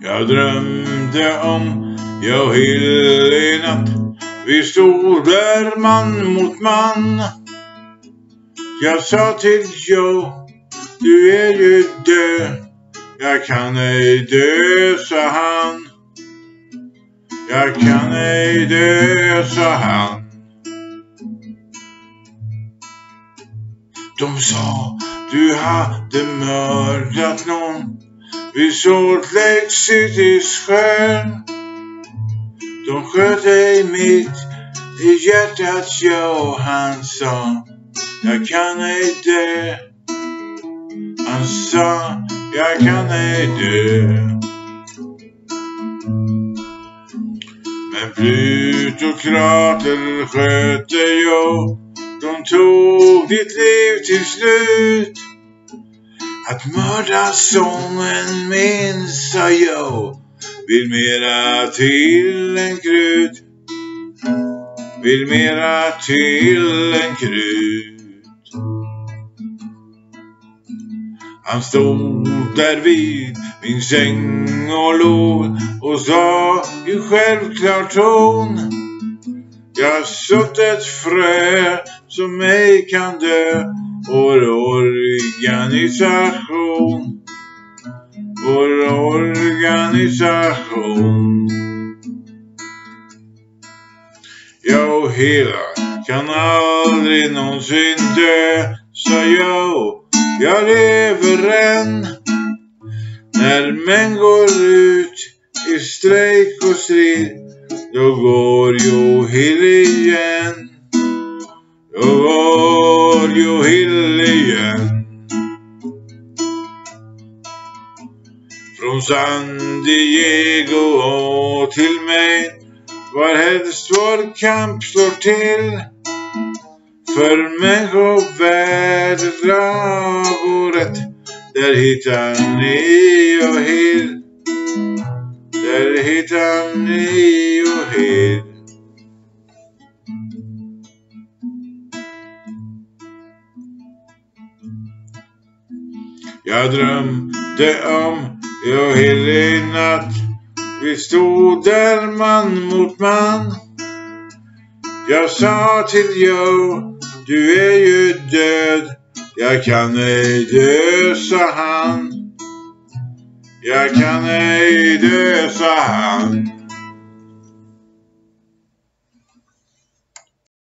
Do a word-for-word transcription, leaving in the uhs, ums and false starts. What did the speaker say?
Jag drömde om jag hela natt. Vi stod där man mot man. Jag sa till Joe, du är ju död. Jag kan ej dö, sa han. Jag kan ej dö, sa han. De sa, du hade mördat någon vid Salt Lake Citys sjö. De sköt dig mitt i hjärtat, ja, han sa, jag kan ej dö. Han sa, jag kan ej dö. Men plutokrater sköt dig, ja. De tog ditt liv till slut. Att mörda sången min, sa jag, vill mera till en krut. Vill mera till en krut. Han stod där vid min säng och låg och sa i självklar ton, jag sått ett frö som ej kan dö. Vår organisation, vår organisation. Jag hela kan aldrig någonsin dö, sa jag, jag lever än. När män går ut i strejk och strid, då går ju hill igen. Då går ju hill igen. Från San Diego till mig, var helst vår kamp slår till. För människovärdet, lag och rätt, där hittar ni och hill. Där hittar ni och hill. Jag drömde om jag hela natt. Vi stod där man mot man. Jag sa till Joe, du är ju död. Jag kan ej dö, sa han. Jag kan ej dö, sa han.